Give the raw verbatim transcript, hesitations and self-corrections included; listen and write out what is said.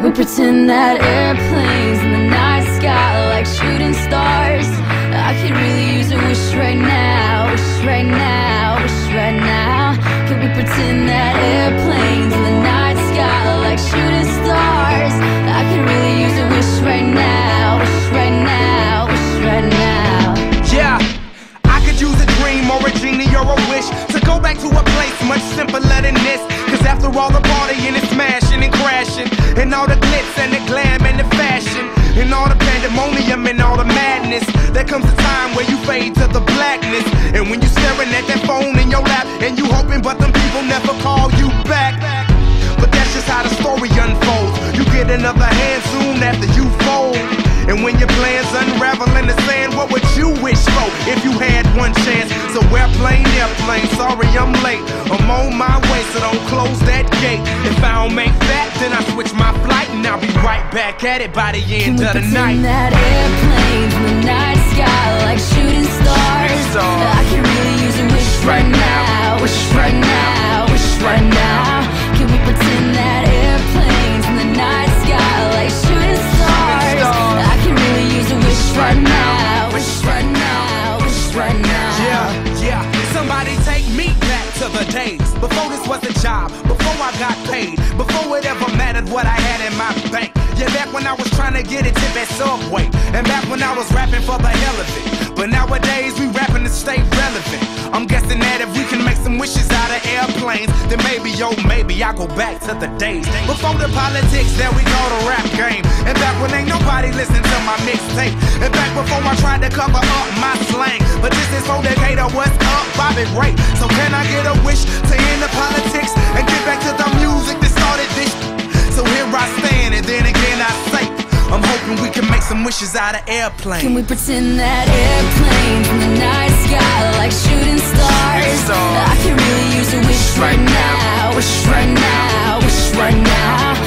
we pretend that airplanes in the night sky like shooting stars? I could really use a wish right now, wish right now, wish right now. Can we pretend that airplanes in the night sky like shooting stars? I could really use a wish right now, wish right now, wish right now. Yeah, I could use a dream or a genie or a wish to go back to a place much simpler than this. Cause after all the partying and smashing and crashing, and all the glitz and the glam and the fashion, and all the pandemonium and all the madness, there comes a time where you fade to the blackness. And when you staring at that phone in your lap, and you hoping but them people never call you back. But that's just how the story unfolds. You get another hand soon after you fold. And when your plans unravel in the sand, what would you wish for if you had one chance? So airplane, airplane, sorry I'm late. I'm on my way, so don't close that gate. If I don't make that, then I switch my flight, and I'll be right back at it by the end of the night. Can we pretend that airplanes in the night sky like shooting stars? I can really use a wish right now, wish right now, wish right now. Can we pretend that airplanes in the night sky like shooting stars? I can really use a wish right now, wish right now, wish right now. Yeah, yeah, somebody take me back to the days before this was a job, before I got paid, before it ever mattered what I had in my bank. Yeah, back when I was trying to get a tip at Subway, and back when I was rapping for the hell of it. But nowadays we rapping to stay relevant. I'm guessing that if we can make some wishes out of airplanes, then maybe, oh maybe I'll go back to the days before the politics that we call the rap game. And back when ain't nobody listened to my mixtape, and back before I tried to cover up my slang. But this is for Decatur, what's up, Bobby Ray? So can I get a wish to end the politics and get back to the music that started this? So here I stand, and then again I say, I'm hoping we can make some wishes out of airplanes. Can we pretend that airplanes in the night sky like shooting stars? I can really use a wish right now, wish right now, wish right now.